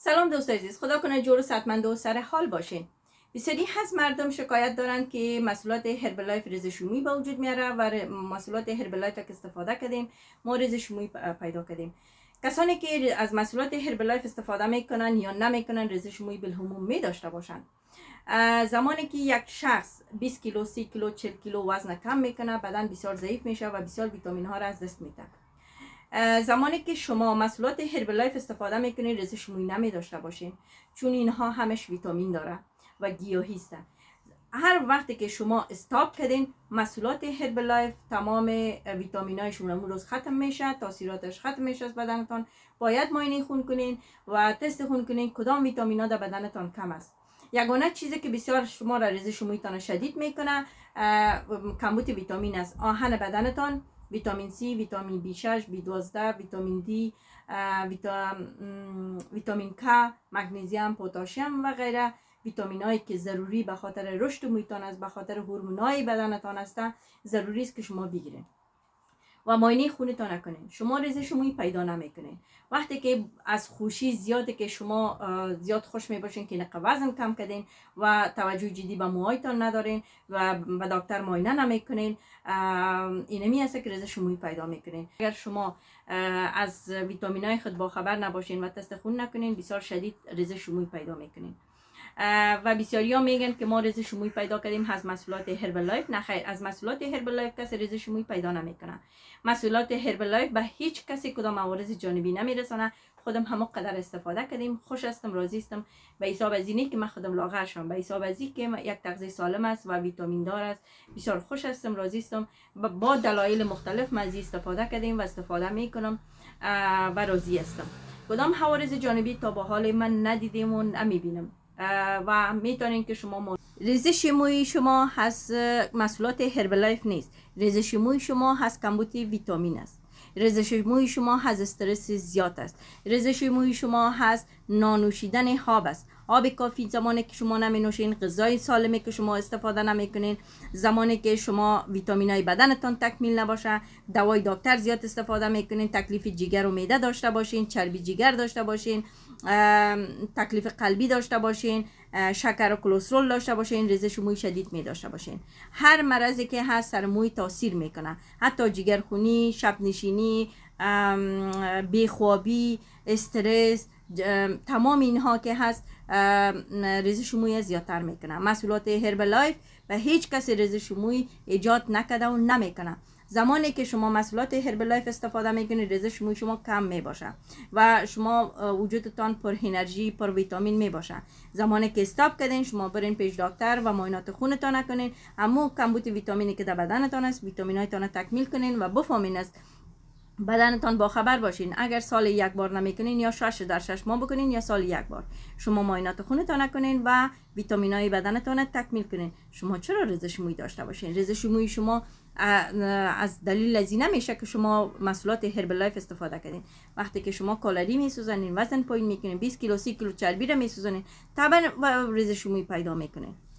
سلام دوست عزیز، خدا کنه جور و صحتمند و سر حال باشین. بسیاری از مردم شکایت دارن که محصولات هربلایف ریزش موی به وجود میاره و محصولات هربلایف که استفاده کردیم ما ریزش موی پیدا کردیم. کسانی که از محصولات هربلایف استفاده میکنن یا نمیکنن ریزش موی بالعموم می داشته باشن. زمانی که یک شخص 20 کیلو، 30 کیلو، 40 کیلو وزن کم میکنه، بدن بسیار ضعیف میشه و بسیار ویتامین ها را از دست میده. زمانی که شما محصولات هربلایف استفاده میکنین ریزش موی نمی داشته باشین، چون اینها همش ویتامین داره و گیاهی است. هر وقتی که شما استاپ کردین محصولات هربلایف، تمام ویتامین هایشون امروز روز ختم میشه، تاثیراتش ختم میشه از بدنتان. باید معاینه خون کنین و تست خون کنین کدام ویتامین ها در بدنتان کم است. یگانه چیزی که بسیار شما را ریزش مویتان شدید میکنه کمبود ویتامین است. آهن بدنتان، ویتامین C، ویتامین B6، B12، ویتامین D، ویتامین K، مگنیزیم، پتاسیم و غیره، ویتامین هایی که ضروری به خاطر رشد مویتان است، به خاطر هورمونای بدنتان است، ضروری است که شما بگیرین و معاینه خونتان نکنین. شما ریزش موی پیدا نمیکنین. وقتی که از خوشی زیاده که شما زیاد خوش میباشین که وزن کم کردین و توجه جدی به موهایتان ندارین و به دکتر معاینه نمیکنین، اینمی است که ریزش موی پیدا میکنین. اگر شما از ویتامین های خود با خبر نباشین و تست خون نکنین، بسیار شدید ریزش موی پیدا میکنین. و بسیاری ها میگن که ما ریزش موی پیدا کردیم از محصولات هربلایف. نه خیر، از محصولات هربلایف کسی ریزش موی پیدا نمیکنه. محصولات هربلایف به هیچ کسی کدام عوارض جانبی نمیرسانه. خودم همه قدر استفاده کردیم، خوش هستم، راضی هستم. به حساب از اینه که من خودم لاغر شدم، به حساب از اینه که یک تغذیه سالم است و ویتامین دار است. بسیار خوش هستم، راضی هستم. با دلایل مختلف من از استفاده کردیم و استفاده میکنم و راضی هستم. کدام عوارض جانبی تا به حال من ندیدیم و نمیبینم و میتونین که شما ریزش موی شما از محصولات هربلایف نیست. ریزش موی شما از کمبود ویتامین است. ریزش موی شما از استرس زیاد است. ریزش موی شما از نانوشیدن آب است. آب کافی زمانی که شما نمی نوشین، غذای سالمی که شما استفاده نمی کنین، زمانی که شما ویتامین های بدنتان تکمیل نباشه، دوای دکتر زیاد استفاده میکنین، تکلیف جگر و معده داشته باشین، چربی جگر داشته باشین، تکلیف قلبی داشته باشین، شکر و کلسترول داشته باشین، ریزش موی شدید می داشته باشین. هر مرضی که هست سر موی تاثیر میکنه، حتی جگرخونی، شب نشینی، بیخوابی، استرس، تمام اینها که هست ریزش موی زیادتر میکنه. محصولات هربلایف به هیچ کس ریزش موی ایجاد نکده و نمیکنه. زمانی که شما محصولات هربلایف استفاده میکنید ریزش موی شما کم میباشه و شما وجودتان پر انرژی، پر ویتامین میباشه. زمانی که استاپ کردین شما برین پیش دکتر و معاینات خونتان نکنین، اما کمبود ویتامینی که در بدنتان است ویتامین هایتان تکمیل کنین و بفهمین است بدنتان با خبر باشین. اگر سال یک بار نمیکنین یا 6 ماه بکنین یا سال یک بار شما معاینات خونتان نکنین و ویتامین های بدنتان تکمیل کنین، شما چرا ریزش موی داشته باشین؟ ریزش موی شما از دلیل از این نمیشه که شما محصولات هربلایف استفاده کردین. وقتی که شما کالری میسوزنین، وزن پایین میکنین، 20 کیلو، 30 کیلو چربی را میسوزنین، طبعا ریزش موی پیدا میکنین.